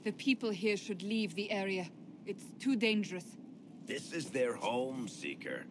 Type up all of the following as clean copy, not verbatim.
The people here should leave the area. It's too dangerous. This is their home, Seeker.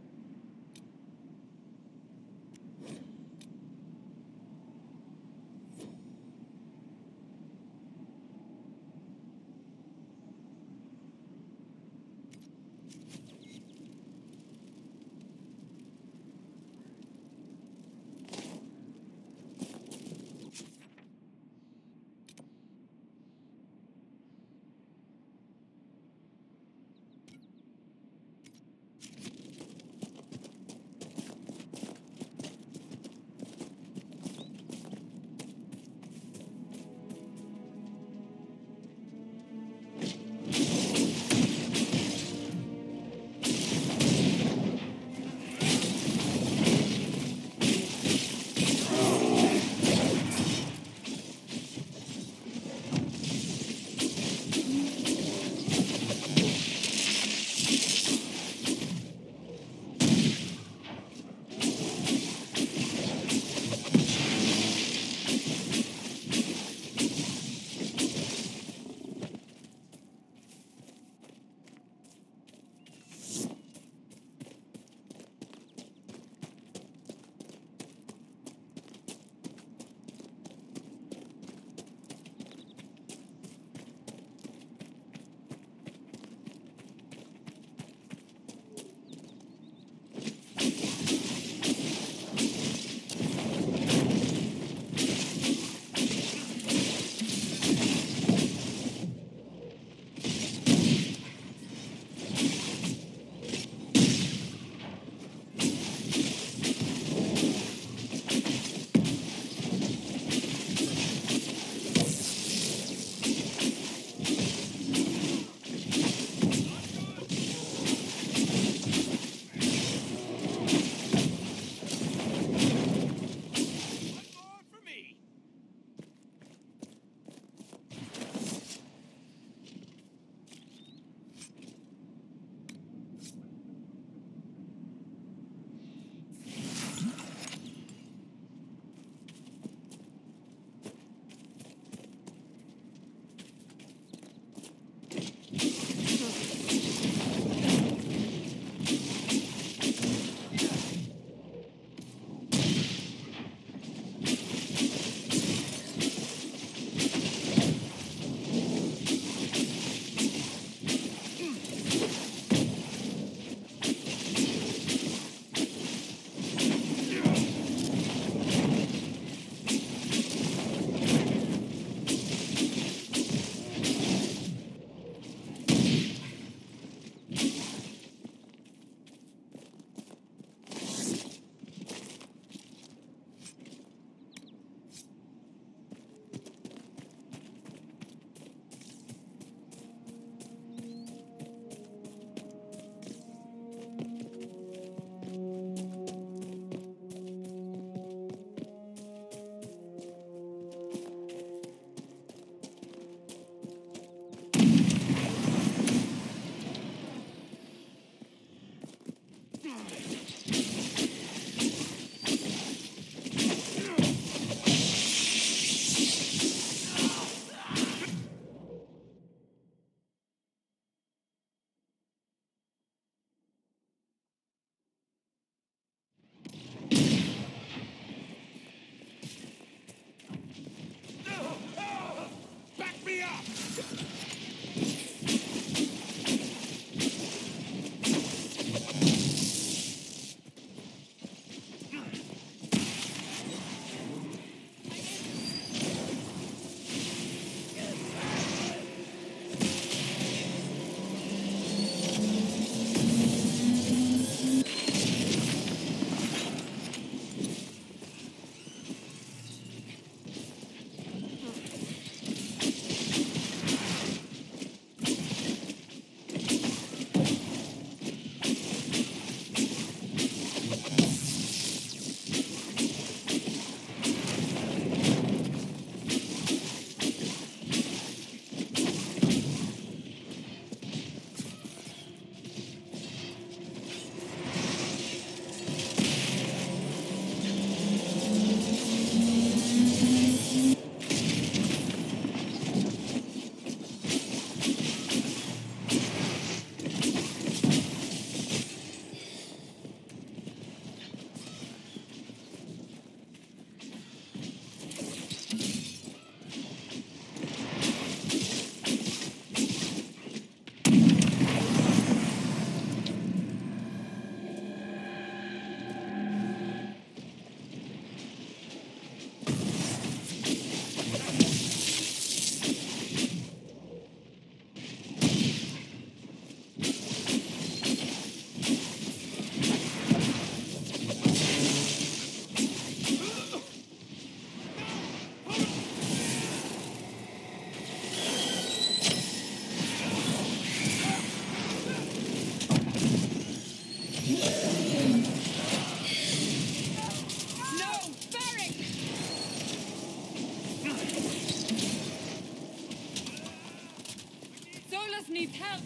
needs help!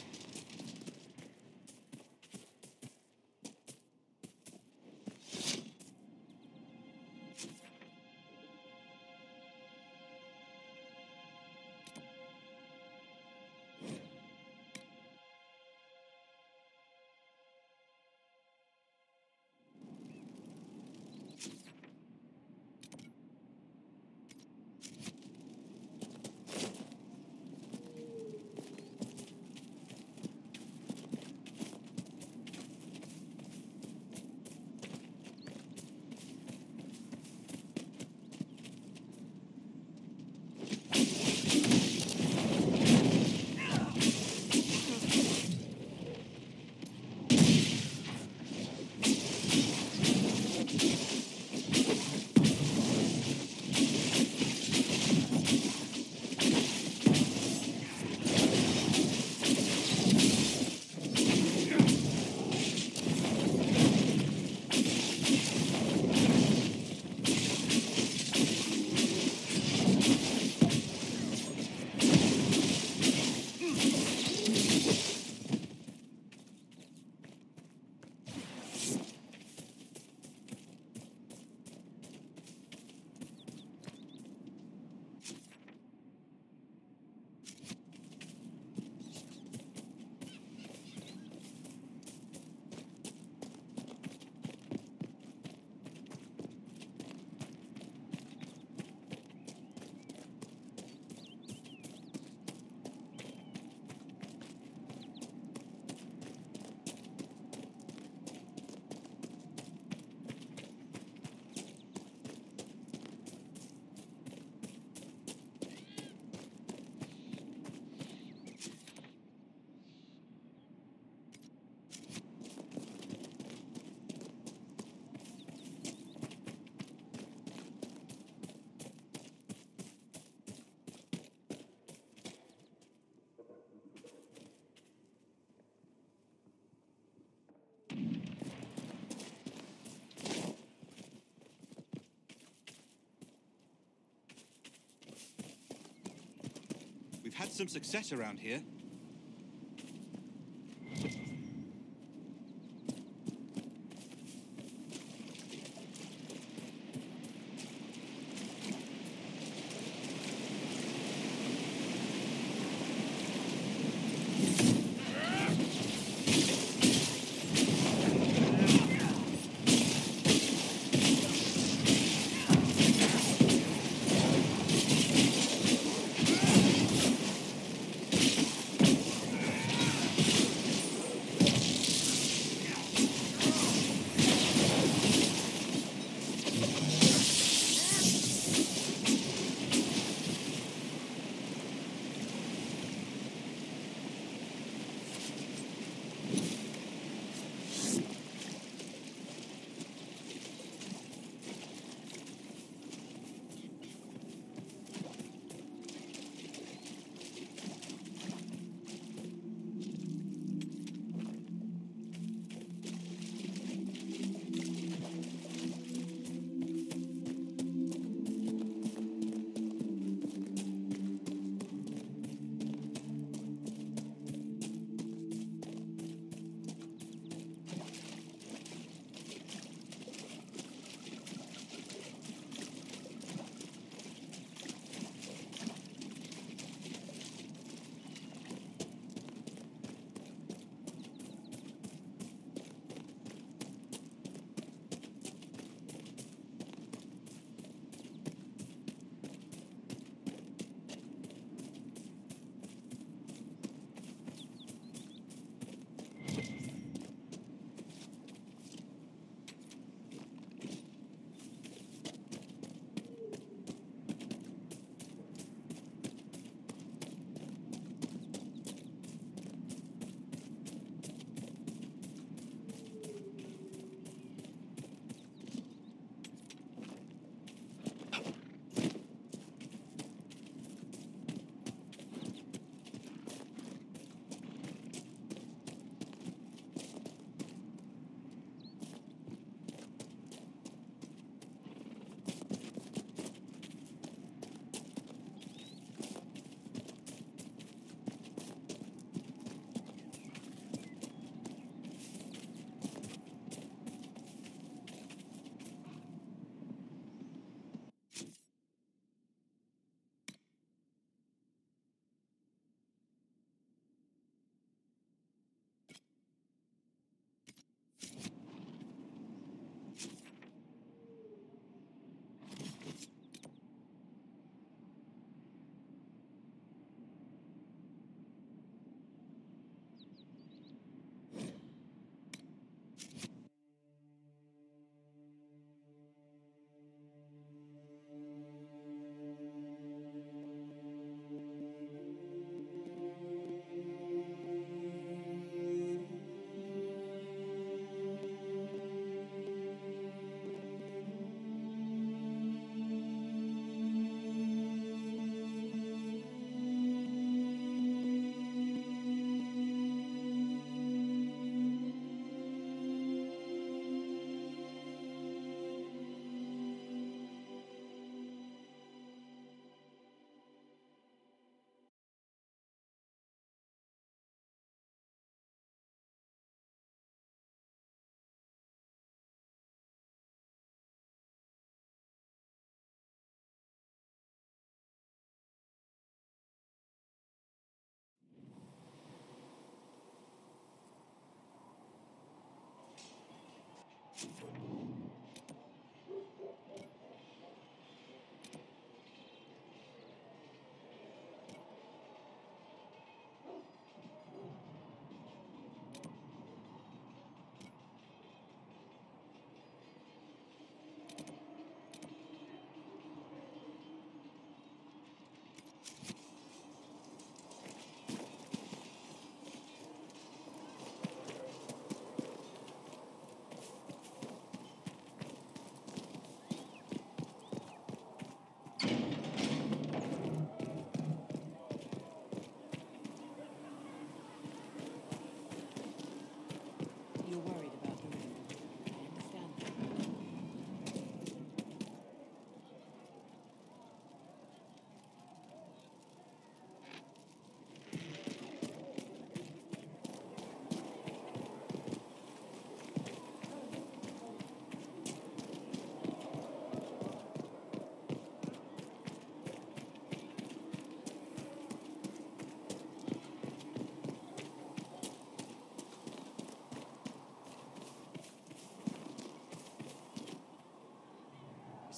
We've had some success around here.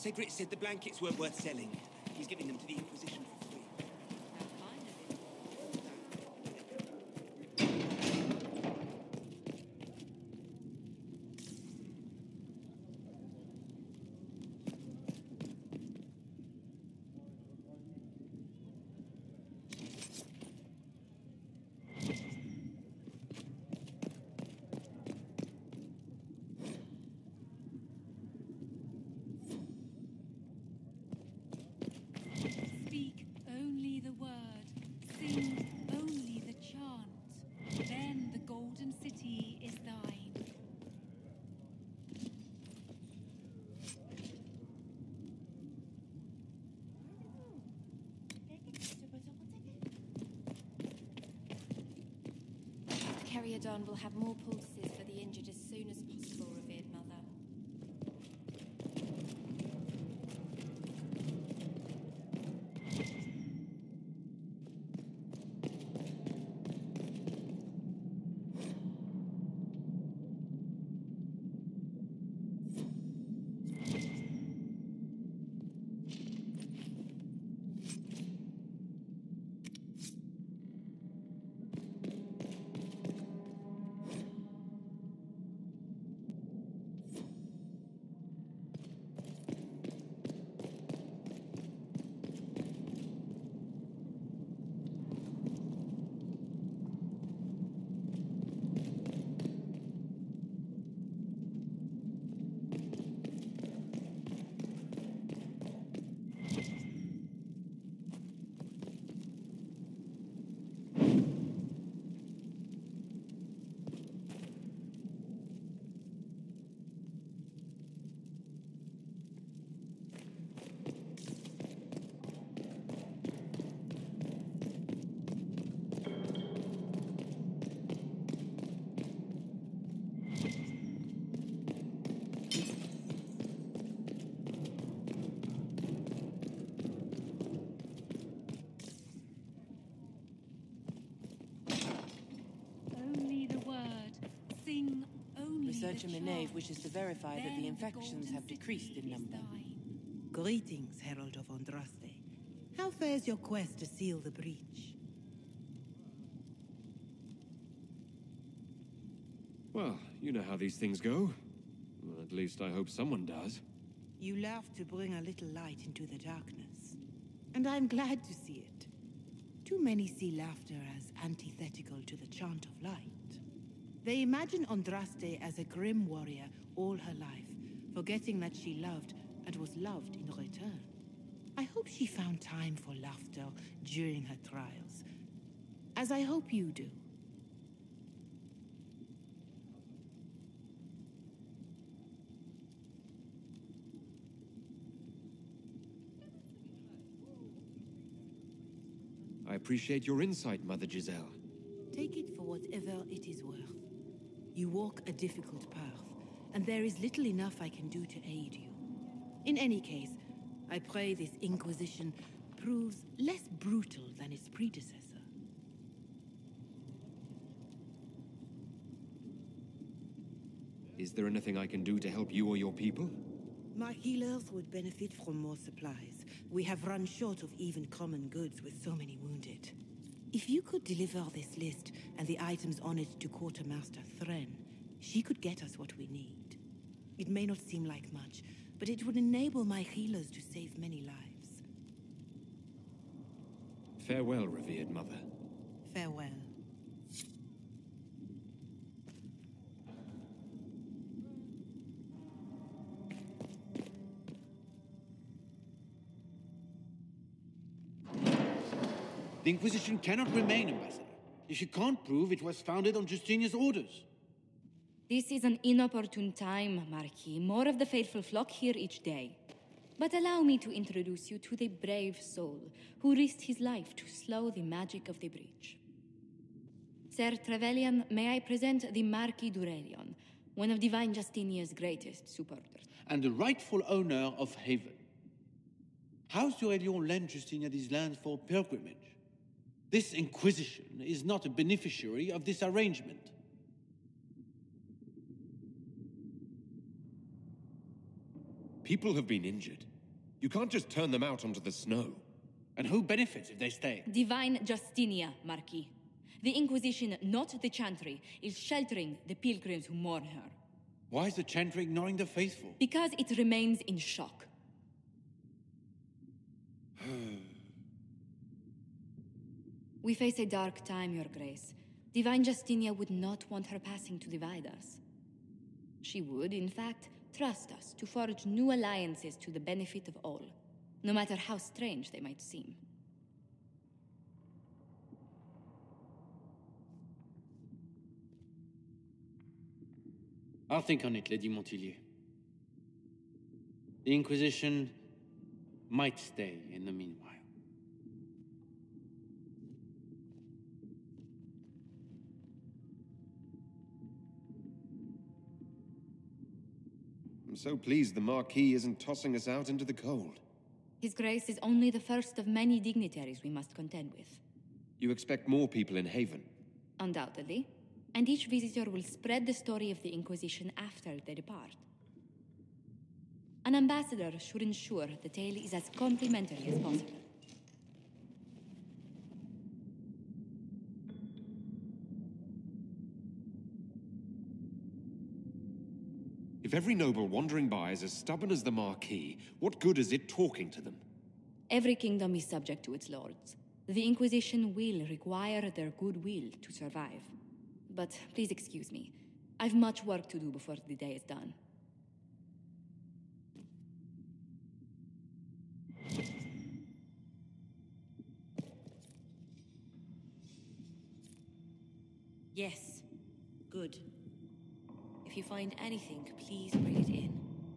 Cedric said the blankets weren't worth selling. He's giving them to the Inquisition for free. Speak only the word, sing only the chant. Then the golden city is thine. Caryodon will have more poultices for the injured as soon as possible, revered mother. Only the word, sing only Researcher the Menave chant. wishes to verify that Then the infections golden have decreased city in is number. thine. Greetings, Herald of Andraste. How fares your quest to seal the breach? Well, you know how these things go. Well, at least I hope someone does. You laugh to bring a little light into the darkness. And I'm glad to see it. Too many see laughter as antithetical to the chant of light. They imagine Andraste as a grim warrior all her life, forgetting that she loved and was loved in return. I hope she found time for laughter during her trials, as I hope you do. I appreciate your insight, Mother Giselle. Take it for whatever it is worth. You walk a difficult path, and there is little enough I can do to aid you. In any case, I pray this Inquisition proves less brutal than its predecessor. Is there anything I can do to help you or your people? My healers would benefit from more supplies. We have run short of even common goods with so many wounded. If you could deliver this list and the items on it to Quartermaster Thren, she could get us what we need. It may not seem like much, but it would enable my healers to save many lives. Farewell, revered mother. Farewell. The Inquisition cannot remain, Ambassador, if you can't prove it was founded on Justinian's orders. This is an inopportune time, Marquis. More of the faithful flock here each day. But allow me to introduce you to the brave soul who risked his life to slow the magic of the breach. Sir Trevelyan, may I present the Marquis d'Aurelion, one of Divine Justinia's greatest supporters. And the rightful owner of Haven. House d'Aurelion lent Justinia these lands for pilgrimage. This Inquisition is not a beneficiary of this arrangement. People have been injured. You can't just turn them out onto the snow. And who benefits if they stay? Divine Justinia, Marquis. The Inquisition, not the Chantry, is sheltering the pilgrims who mourn her. Why is the Chantry ignoring the faithful? Because it remains in shock. We face a dark time, Your Grace. Divine Justinia would not want her passing to divide us. She would, in fact, trust us to forge new alliances to the benefit of all, no matter how strange they might seem. I'll think on it, Lady Montillier. The Inquisition might stay in the meanwhile. I'm so pleased the Marquis isn't tossing us out into the cold. His Grace is only the first of many dignitaries we must contend with. You expect more people in Haven? Undoubtedly. And each visitor will spread the story of the Inquisition after they depart. An ambassador should ensure the tale is as complimentary as possible. If every noble wandering by is as stubborn as the Marquis, what good is it talking to them? Every kingdom is subject to its lords. The Inquisition will require their goodwill to survive. But please excuse me. I've much work to do before the day is done. Yes. Good. If you find anything, please bring it in.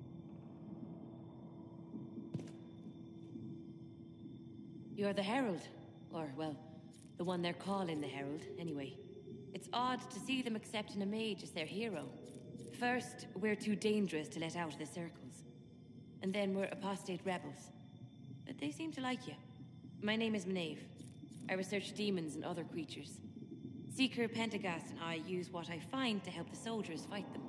You're the Herald. Or, well, the one they're calling the Herald, anyway. It's odd to see them accepting a mage as their hero. First, we're too dangerous to let out of the circles. And then we're apostate rebels. But they seem to like you. My name is Maeve. I research demons and other creatures. Seeker, Pentagast, and I use what I find to help the soldiers fight them.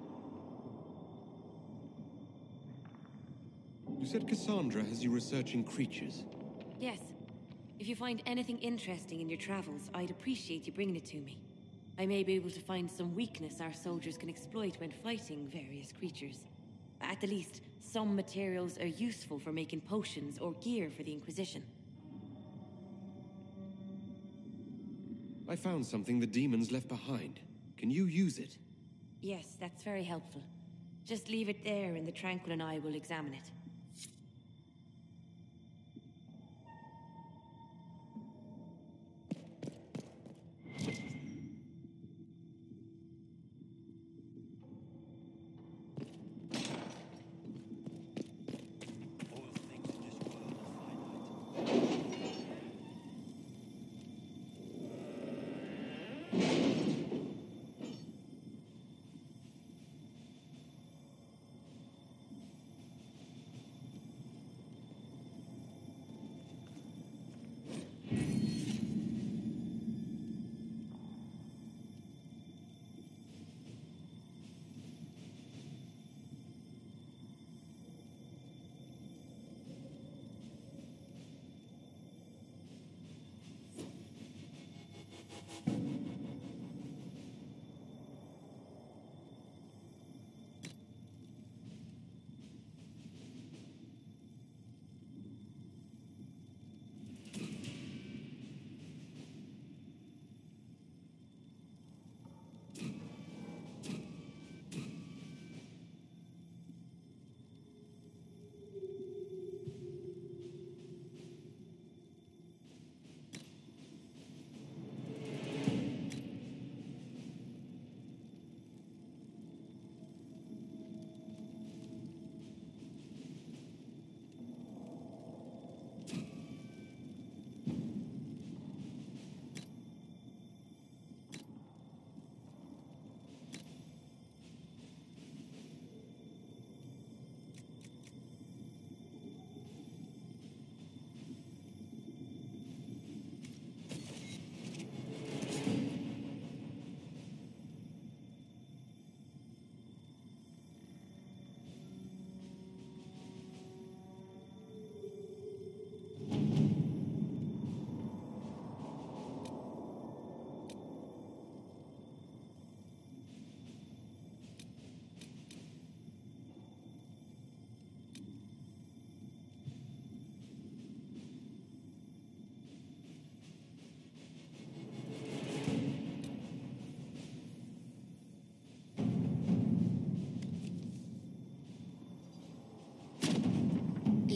You said Cassandra has you researching creatures. Yes. If you find anything interesting in your travels, I'd appreciate you bringing it to me. I may be able to find some weakness our soldiers can exploit when fighting various creatures. At the least, some materials are useful for making potions or gear for the Inquisition. I found something the demons left behind. Can you use it? Yes, that's very helpful. Just leave it there and the Tranquil and I will examine it.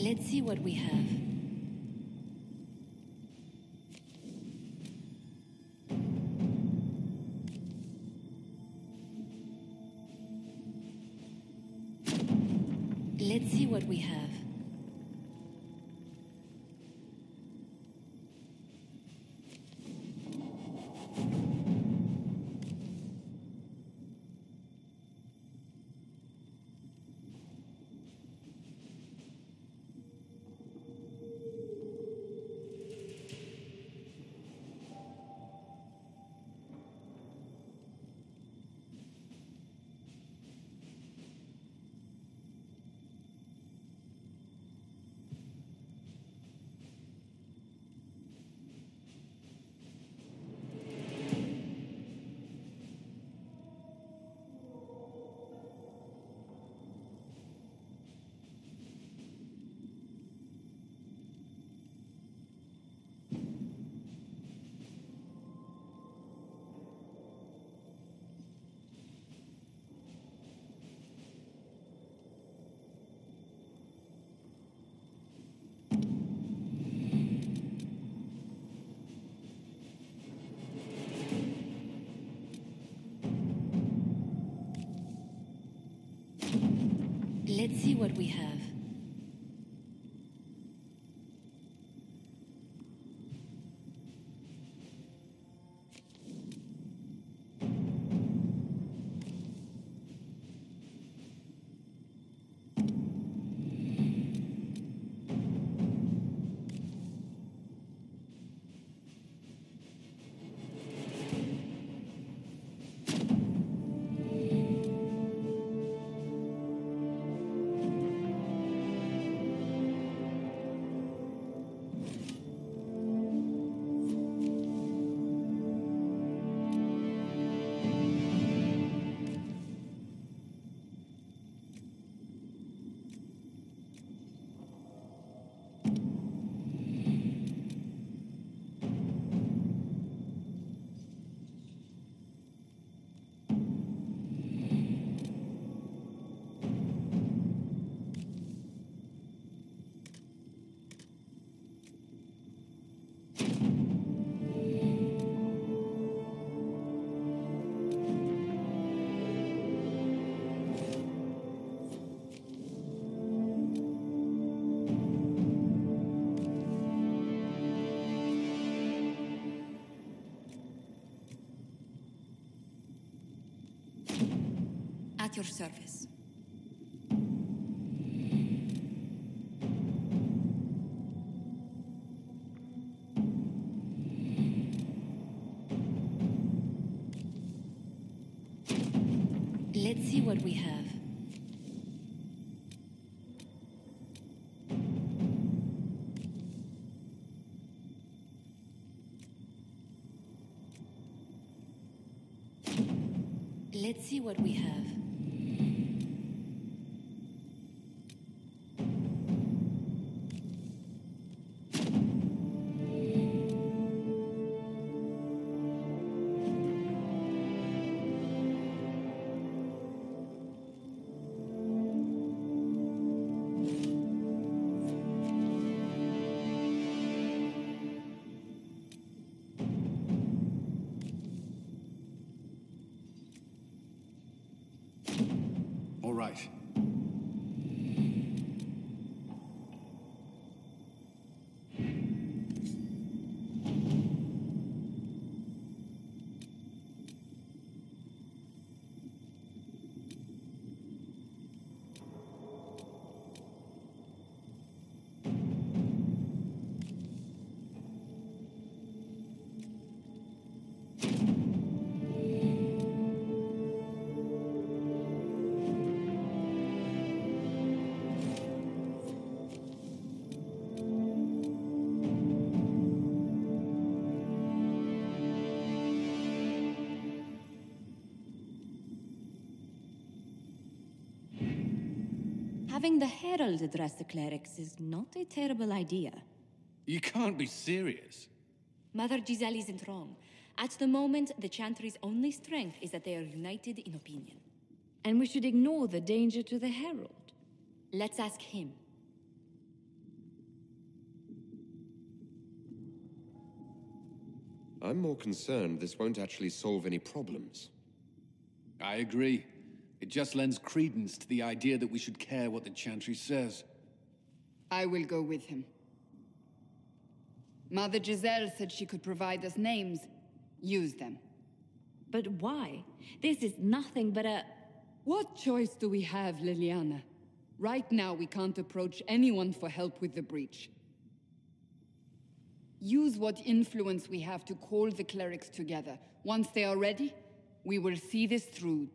Let's see what we have. Let's see what we have. Let's see what we have. At your service. Let's see what we have. Let's see what we have. All right. Having the Herald address the clerics is not a terrible idea. You can't be serious. Mother Giselle isn't wrong. At the moment, the Chantry's only strength is that they are united in opinion. And we should ignore the danger to the Herald. Let's ask him. I'm more concerned this won't actually solve any problems. I agree. It just lends credence to the idea that we should care what the Chantry says. I will go with him. Mother Giselle said she could provide us names. Use them. But why? This is nothing but a... What choice do we have, Liliana? Right now, we can't approach anyone for help with the breach. Use what influence we have to call the clerics together. Once they are ready, we will see this through.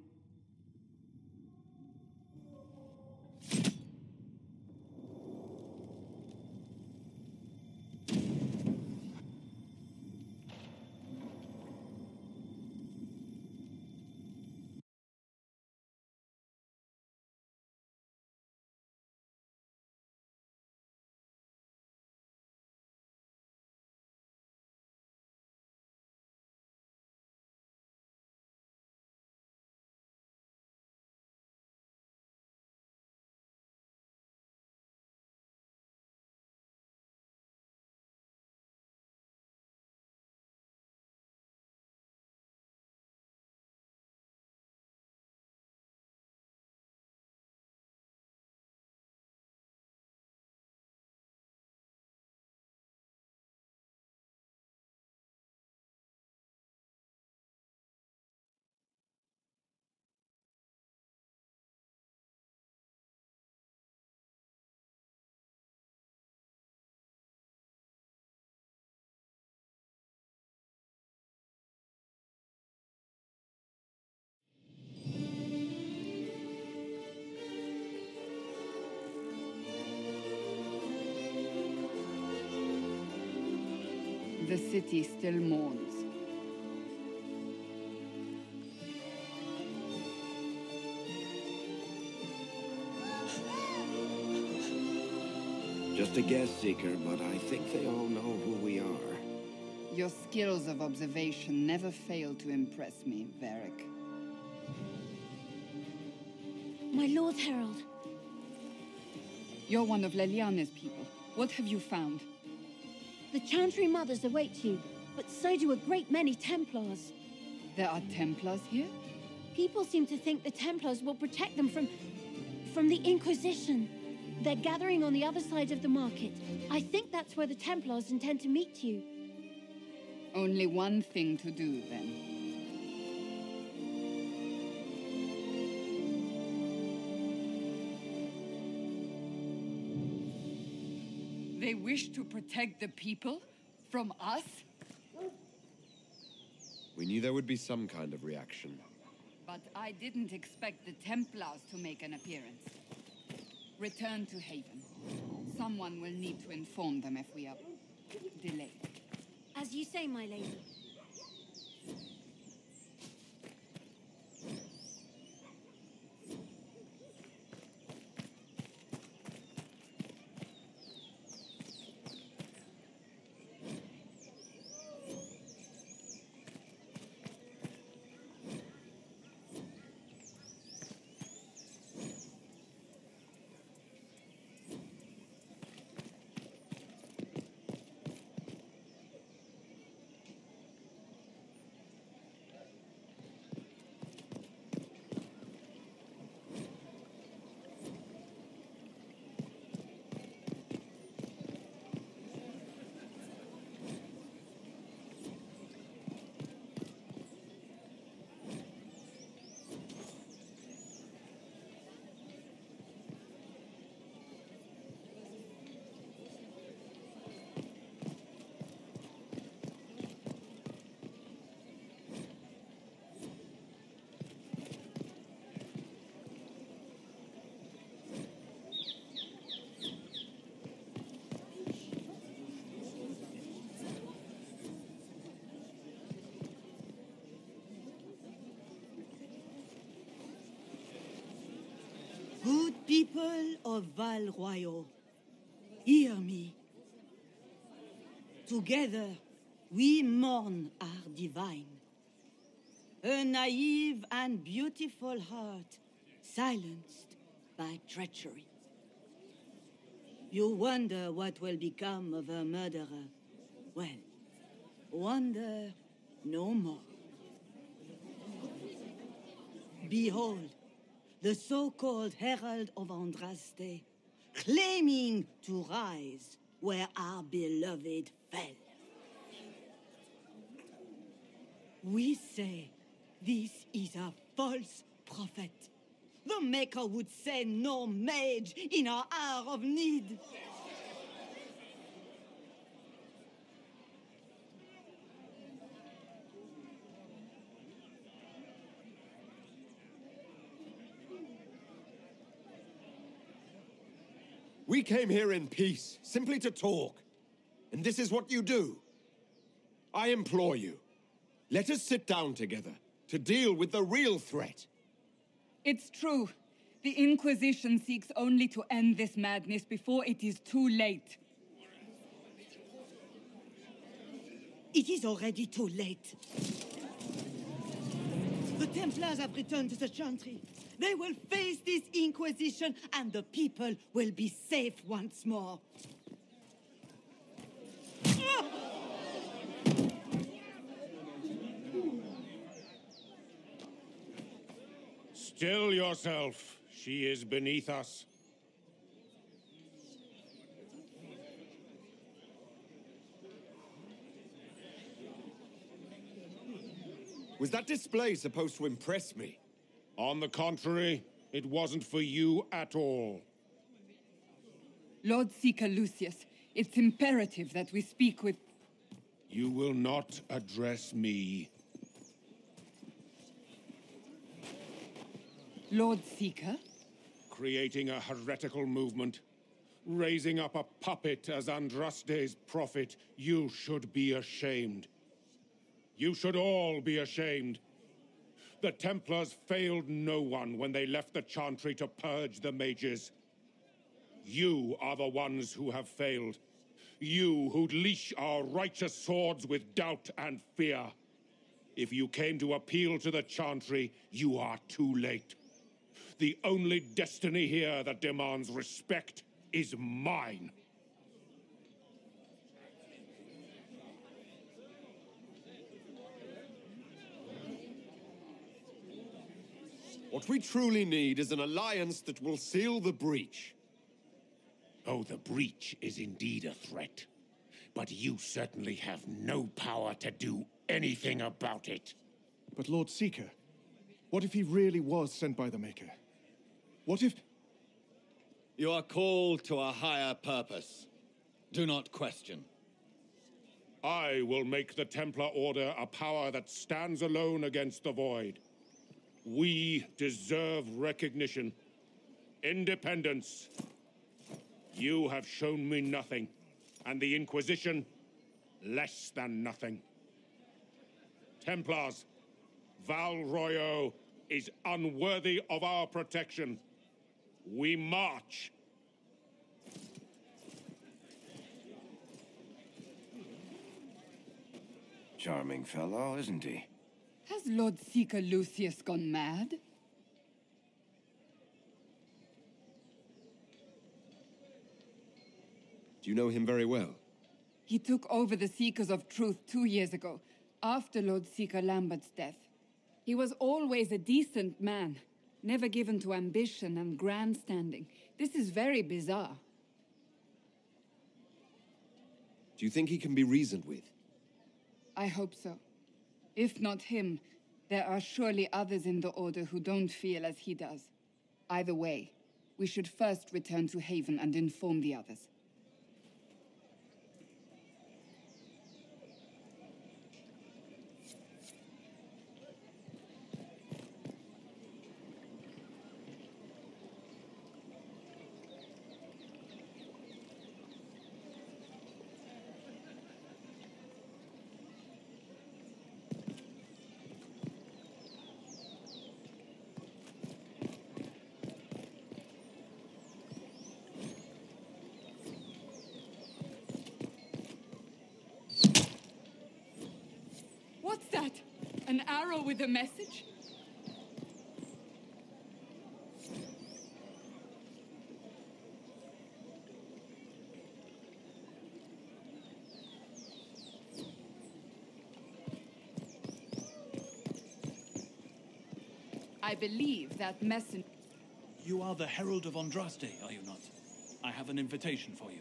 The city still mourns. Just a guess, Seeker, but I think they all know who we are. Your skills of observation never fail to impress me, Varric. My Lord Herald. You're one of Leliana's people. What have you found? The Chantry Mothers await you, but so do a great many Templars. There are Templars here? People seem to think the Templars will protect them from the Inquisition. They're gathering on the other side of the market. I think that's where the Templars intend to meet you. Only one thing to do, then. They wish to protect the people? From us? We knew there would be some kind of reaction. But I didn't expect the Templars to make an appearance. Return to Haven. Someone will need to inform them if we are delayed. As you say, my lady. Good people of Val Royal, hear me. Together, we mourn our divine. A naive and beautiful heart silenced by treachery. You wonder what will become of a murderer. Well, wonder no more. Behold, the so-called Herald of Andraste, claiming to rise where our beloved fell. We say this is a false prophet. The Maker would send no mage in our hour of need. We came here in peace, simply to talk. And this is what you do. I implore you, let us sit down together to deal with the real threat. It's true. The Inquisition seeks only to end this madness before it is too late. It is already too late. The Templars have returned to the Chantry. They will face this Inquisition, and the people will be safe once more. Still yourself. She is beneath us. Was that display supposed to impress me? On the contrary, it wasn't for you at all. Lord Seeker Lucius, it's imperative that we speak with... You will not address me. Lord Seeker? Creating a heretical movement. Raising up a puppet as Andraste's prophet. You should be ashamed. You should all be ashamed. The Templars failed no one when they left the Chantry to purge the mages. You are the ones who have failed. You who'd leash our righteous swords with doubt and fear. If you came to appeal to the Chantry, you are too late. The only destiny here that demands respect is mine. What we truly need is an alliance that will seal the breach. Oh, the breach is indeed a threat. But you certainly have no power to do anything about it. But Lord Seeker, what if he really was sent by the Maker? What if... You are called to a higher purpose. Do not question. I will make the Templar Order a power that stands alone against the Void. We deserve recognition. Independence. You have shown me nothing, and the Inquisition, less than nothing. Templars, Val Royo is unworthy of our protection. We march. Charming fellow, isn't he? Has Lord Seeker Lucius gone mad? Do you know him very well? He took over the Seekers of Truth 2 years ago, after Lord Seeker Lambert's death. He was always a decent man, never given to ambition and grandstanding. This is very bizarre. Do you think he can be reasoned with? I hope so. If not him, there are surely others in the Order who don't feel as he does. Either way, we should first return to Haven and inform the others. What's that? An arrow with a message? I believe that messenger... You are the Herald of Andraste, are you not? I have an invitation for you.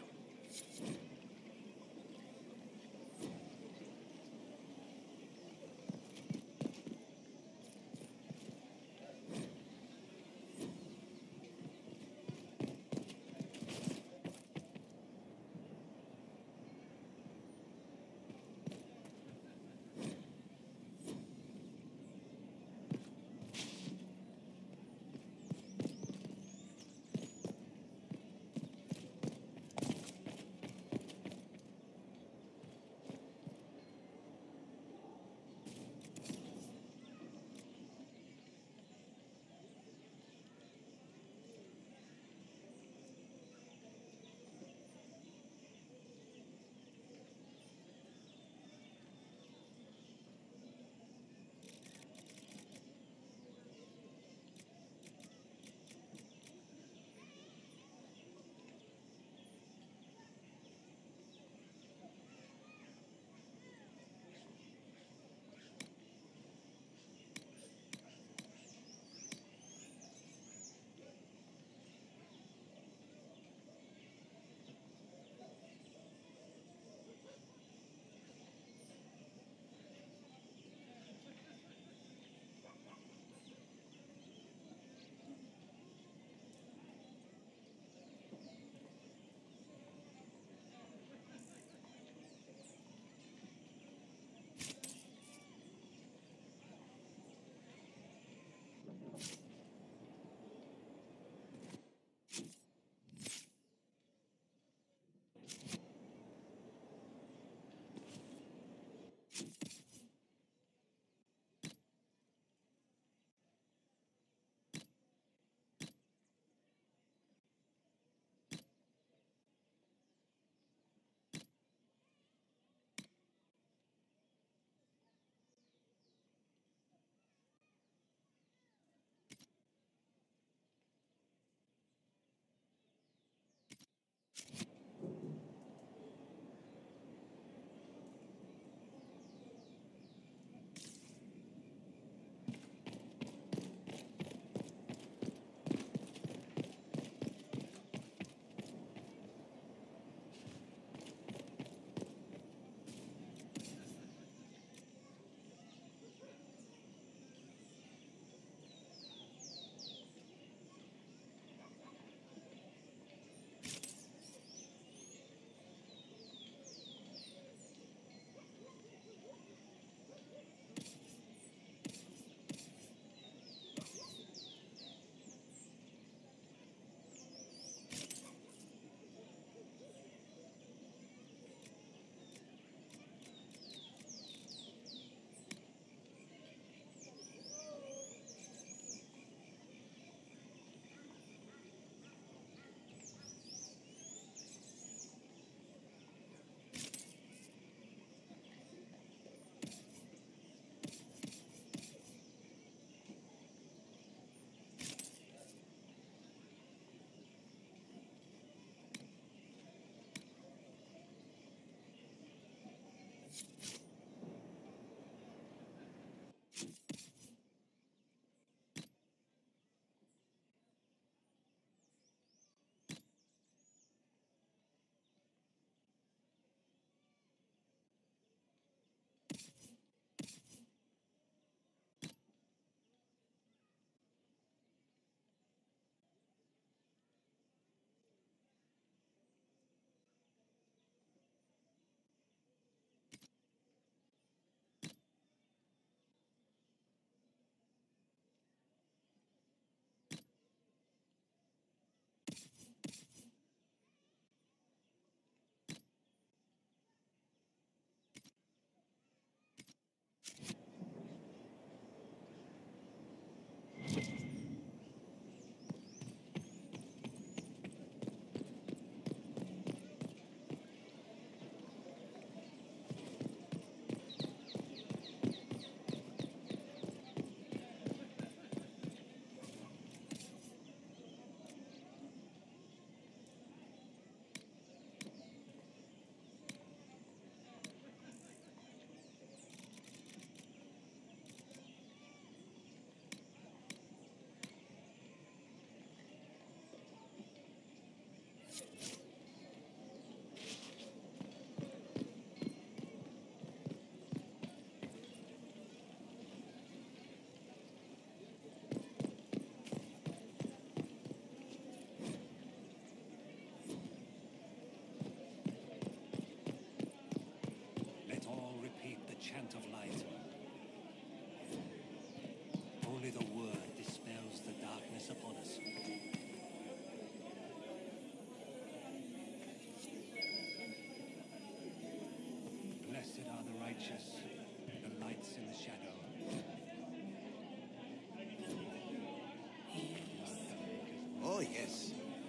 yes.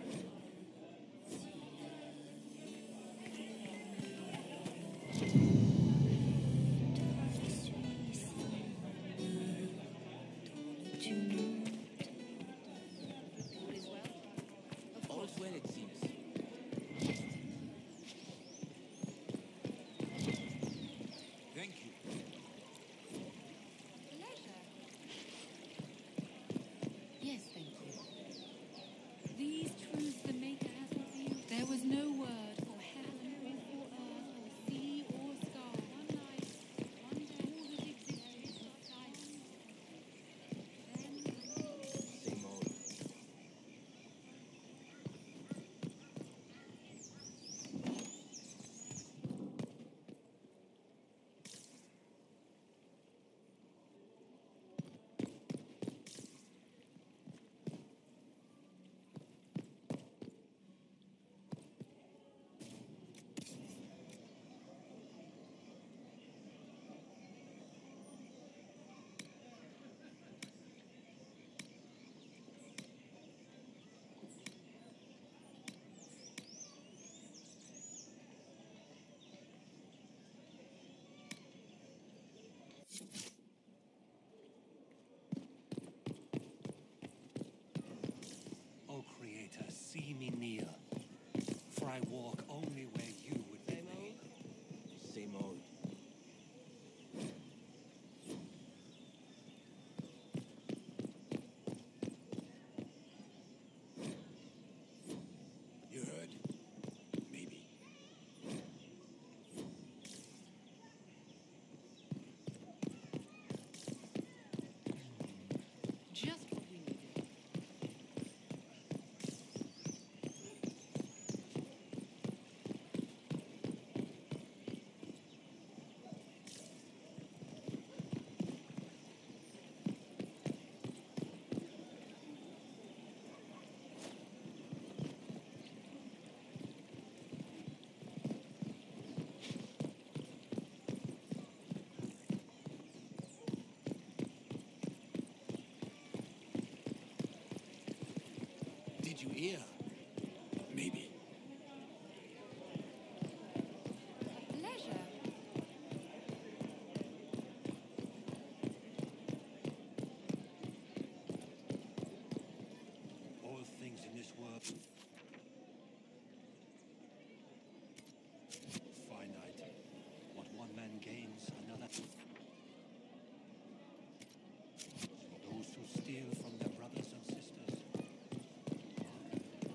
All's well, it seems. Thank you. Yes, thank you. These truths the Maker has revealed. There was no word for heaven or for earth or sea or sky. One night, one day, all that existed was silent. Same old. O Creator, see me kneel, for I walk only where you would be made. Same old. You heard? Maybe. Just what we needed. Did you hear? Maybe. Pleasure. All things in this world finite. What one man gains, another. For those who steal from their brothers and sisters.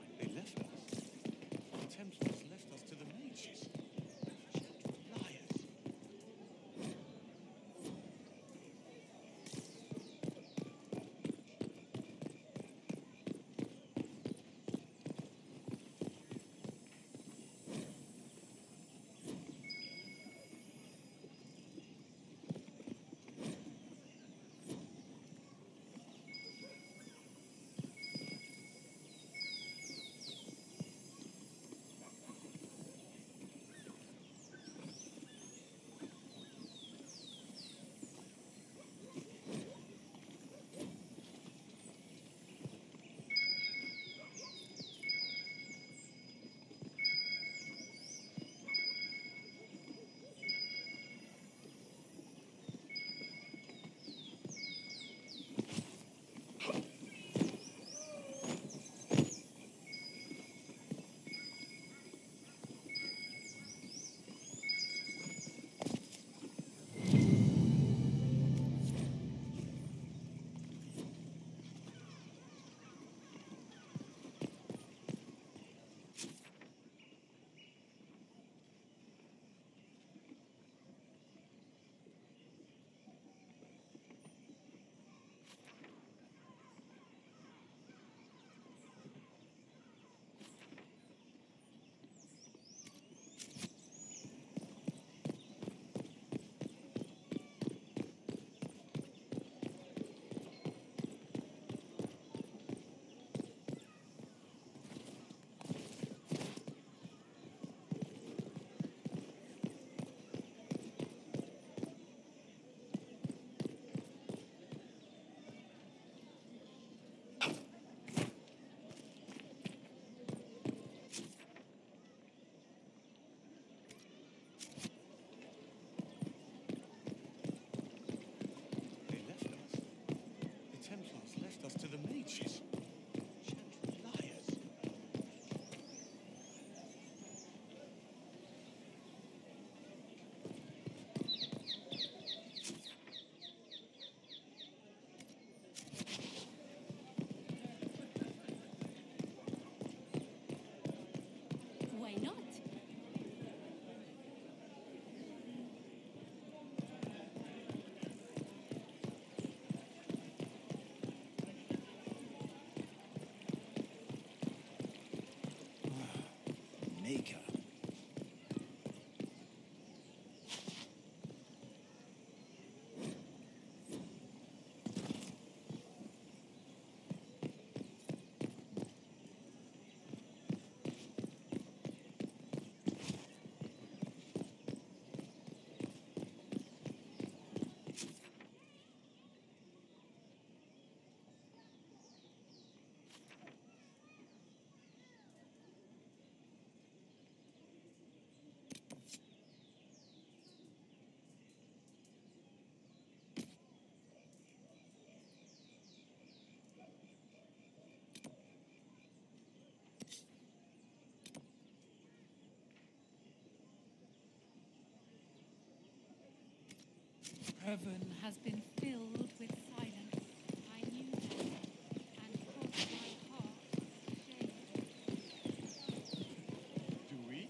heaven has been filled with silence. I knew that, and caused my heart to shake. Do we?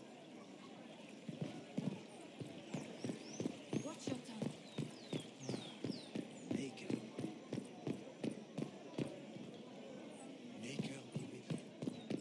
Watch your tongue. Maker. Maker be with you.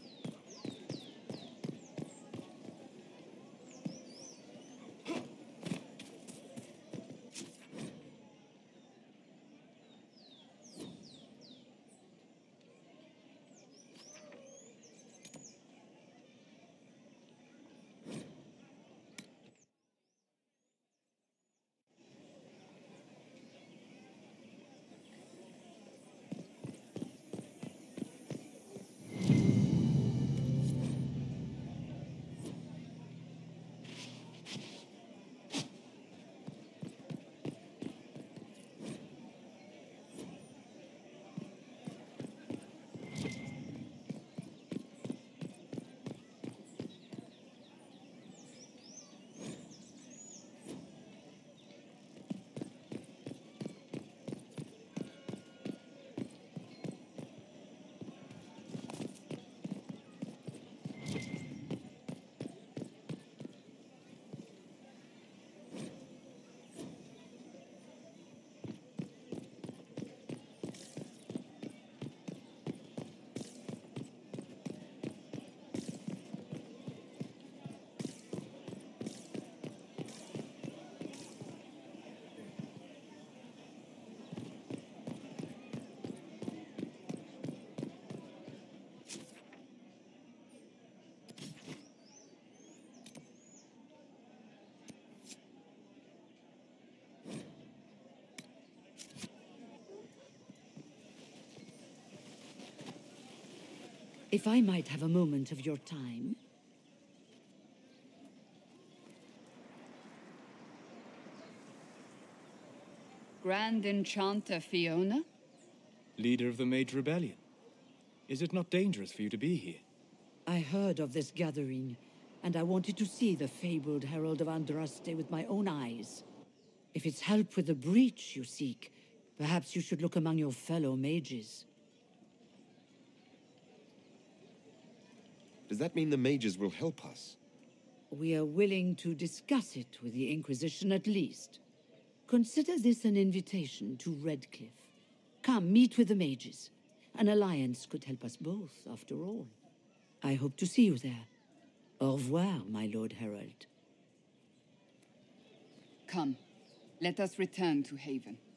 If I might have a moment of your time. Grand Enchanter Fiona? Leader of the Mage Rebellion. Is it not dangerous for you to be here? I heard of this gathering, and I wanted to see the fabled Herald of Andraste with my own eyes. If it's help with the breach you seek, perhaps you should look among your fellow mages. Does that mean the mages will help us? We are willing to discuss it with the Inquisition at least. Consider this an invitation to Redcliffe. Come, meet with the mages. An alliance could help us both, after all. I hope to see you there. Au revoir, my Lord Herald. Come, let us return to Haven.